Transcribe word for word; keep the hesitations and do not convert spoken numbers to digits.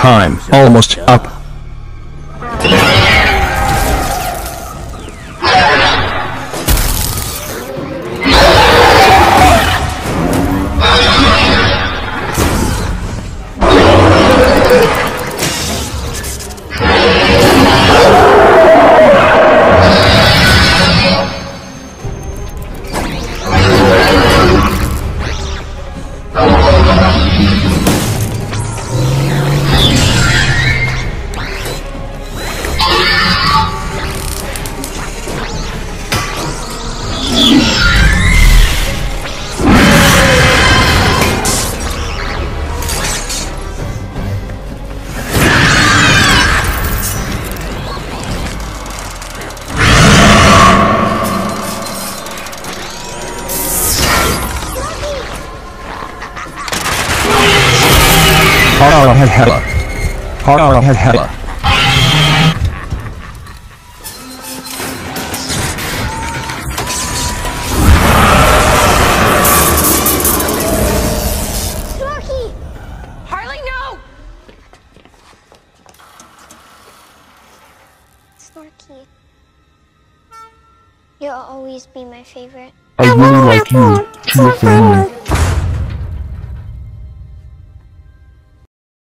time almost up. Hara had hella. Hara had hella. Snorky! Harley, no! Snorky. You'll always be my favorite. I really like you, too, family.